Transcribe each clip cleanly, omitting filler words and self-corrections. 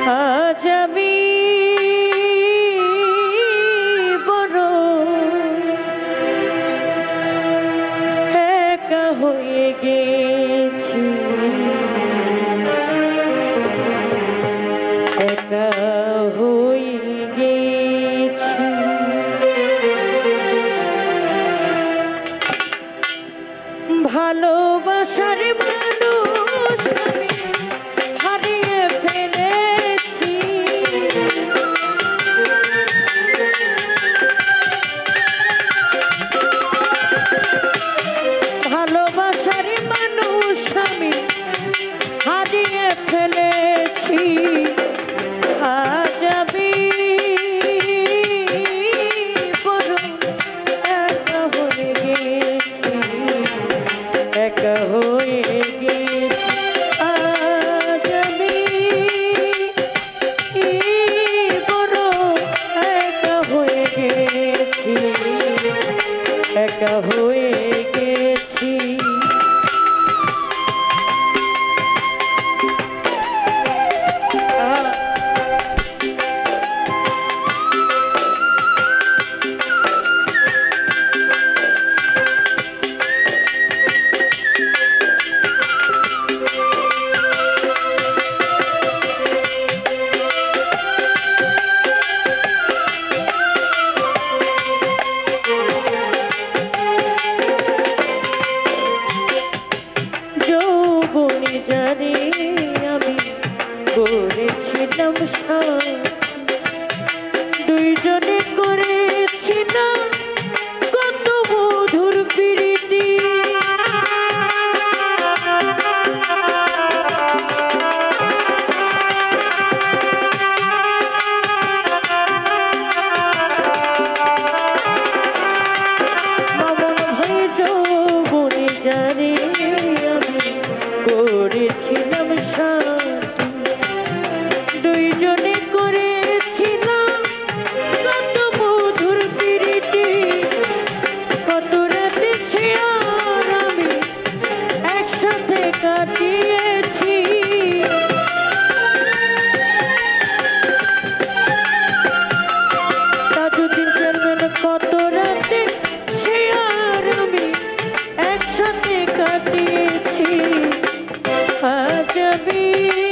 আজ আমি বড় একা হয়ে গেছি, একা হয়ে গেছি। ভালোবাসার মানুষ আমি হারিয়ে ফেলেছি, ভালোবাসার মানুষ আমি হারিয়ে ফেলেছি। আজ আমি বড় একা হয়ে গেছি, একা হয়ে গেছি। আজ আমি বড় একা হয়ে গেছি, একা হয়ে গেছি। যৌবনে জানি আমি করেছিলাম সাথী, দুইজনে করেছিলাম কত মধুর প্রীতি। মামন ভাই যৌবনে জানি করেছিলাম সাথী, দুইজনে করেছিলাম কত মধুর প্রীতি। কত রাতে সে আর আমি একসাথে কাটিয়েছি, তাজউদ্দিন চেয়ারম্যান কত রাতে সে আর আমি একসাথে কাটিয়েছি। আজ আমি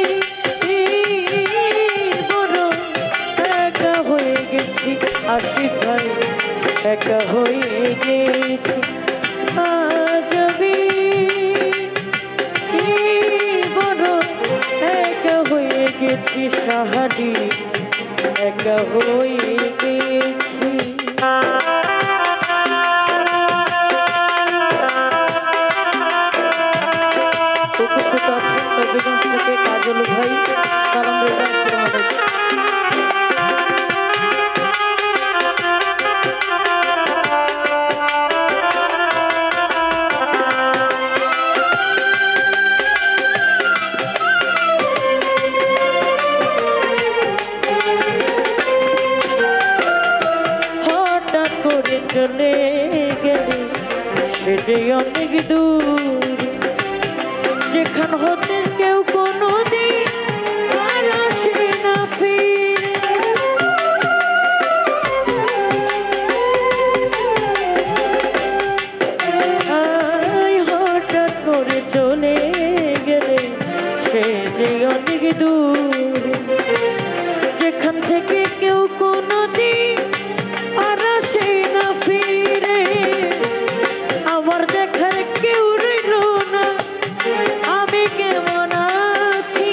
বড় একা হয়ে গেছি, আশিক ভাই একা হয়ে গেছি। আজ আমি বড় একা হয়ে গেছি, সাহারি একা হয়ে গেছি। উপস্থিত আছেন নবীগঞ্জ থেকে কাজল ভাই, সালাম রেজাল্ট। হঠাৎ করে চলে গেলে সে যে অনেক দূর, যেখান হতে কেউ কোনো দিন আর আসে না ফিরে। হঠাৎ করে চলে গেলে সে যে অনেক দূর, যেখান থেকে কেউ কোনো দিন আর আসে না ফিরে। আমার দেখার কেউ রইল না, আমি কেমন আছি।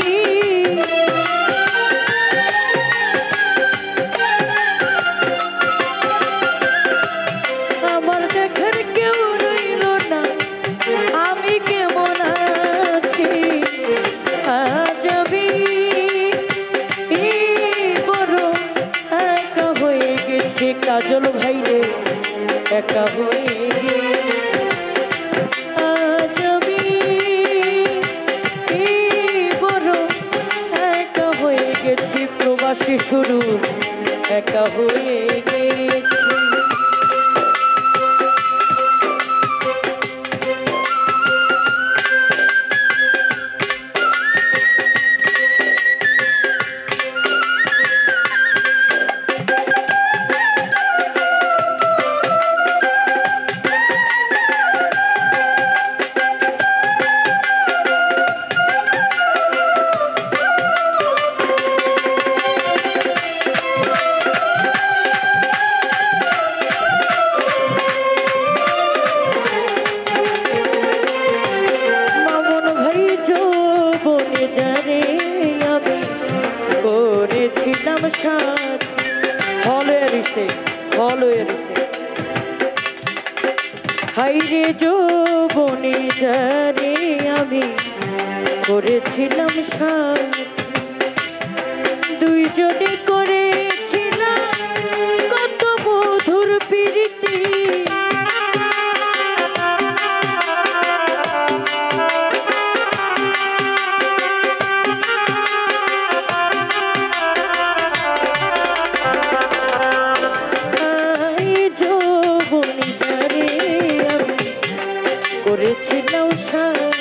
আমার দেখার কেউ রইল না, আমি কেমন আছি। আজ আমি বড় একা হয়ে গেছি, কাজল ভাই রে একা হয়ে গেছি। আজ আমি বড় একা হয়ে গেছি, প্রবাসী শুরু একা হয়ে গেছি। সাথ ফলেরিসে ফলেরিসে হাইরে যৌবনে যারে আমি করেছিলাম সাথ দুইজনে করেছিলাম কত মধুর প্রীতি করেছিলাম সাথ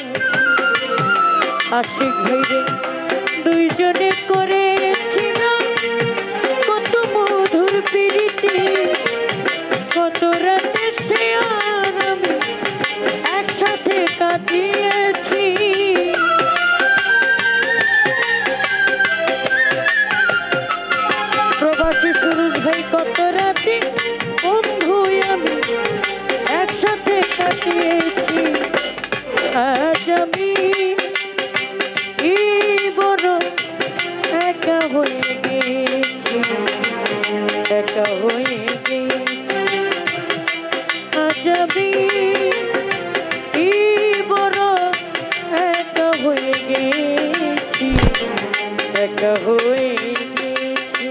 আশিক ভাইরে দুইজনে করেছিলাম কত মধুর প্রীতি কত রাতে সে আর আমি একসাথে কাটিয়েছি প্রবাসী সুরজ ভাই কত রাতে বন্ধু আমি একসাথে কাটিয়েছি আজ আমি বড় একা হয়ে গেছি একা হয়ে গেছি আজ আমি বড় একা হয়ে গেছি একা হয়ে গেছি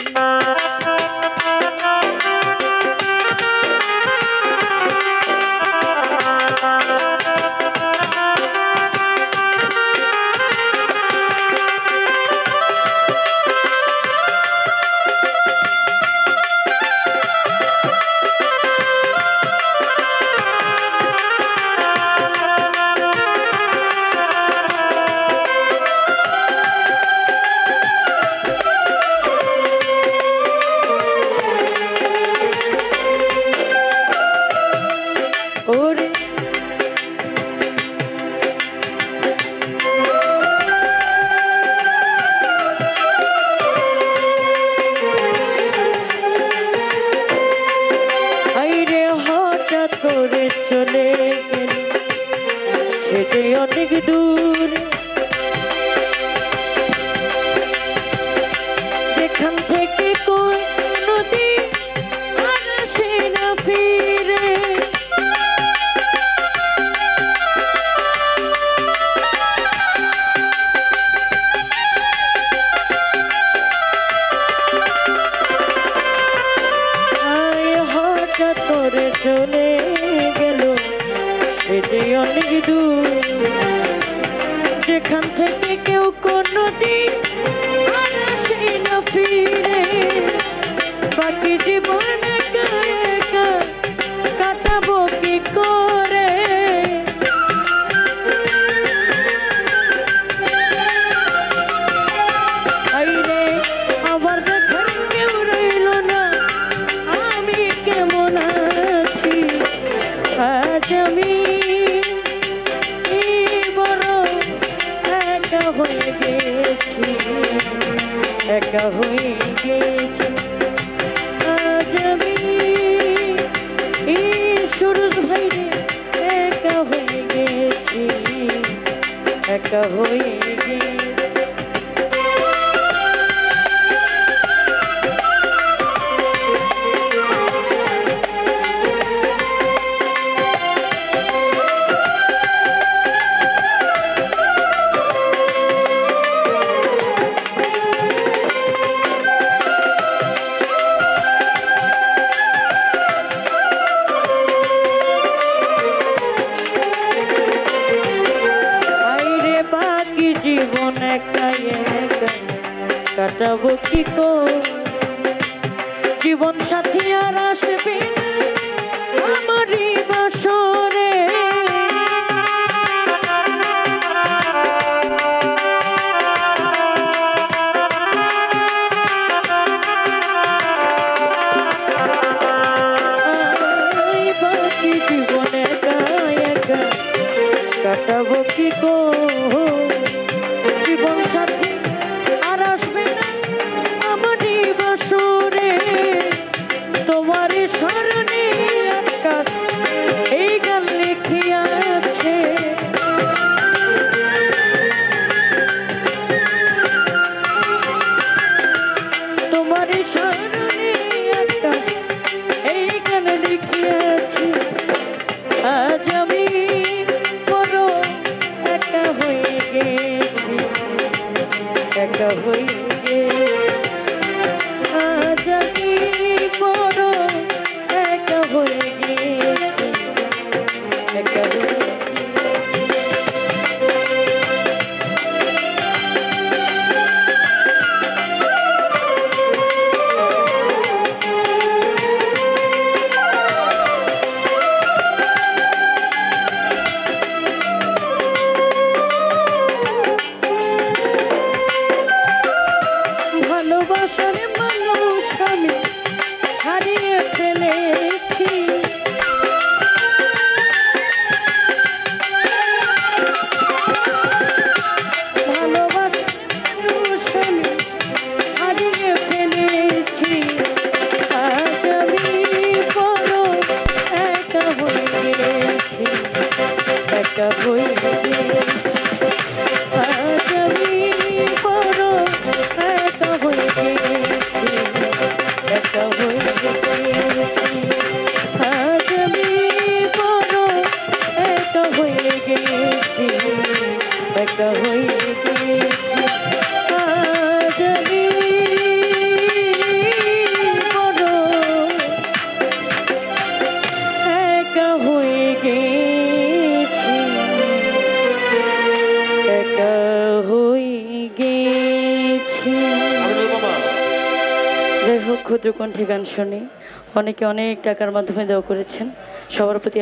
করে চলে গেল সে যে অনেক দূর যেখান থেকে কোনদিন আসে না ফিরে হঠাৎ করে চলে গেল সে যে অনেক দূর যেখান থেকে কেউ কোনদিন আসে না ফিরে বাকি জীবন একা একা কাটাবো কি করে আইরে আবার দেখার কেউ রইল না আমি কেমন আছি আজ আমি বড় একা হয়ে গেছি একা হয়ে গেছি আজ আমি সুরজ ভাইরে একা হয়ে গেছি একা হয়ে গেছি জীবন একা একা কাটাবো কি করে জীবন সাথী আর আসবে না আমারই বাসরে বাকি জীবন একা একা কাটাবো কি করে জীবন সাথী আর আসবে না আমারই বাসরে তোমার স্মরণে আকাশ এই গান লিখিয়া আজ আমি বড় একা হয়ে গেছি, একা হয়ে ভালোবাসার মানুষ আমি হারিয়ে ফেলেছি। ভালোবাসার মানুষ আমি হারিয়ে ফেলেছি। আজ আমি বড় একা হয়ে গেছি, একা হয়ে গেছি। আজ আমি বড় একা হয়ে গেছি, একা হয়ে গেছি। আজ আমি বড় একা হয়ে গেছি, একা হয়ে গেছি। আজ আমি বড় একা হয়ে গেছি, একা হয়ে গেছি। যাই হোক, ক্ষুদ্র কণ্ঠে গান শুনে অনেকে অনেক টাকার মাধ্যমে দেওয়া করেছেন। সবার প্রতি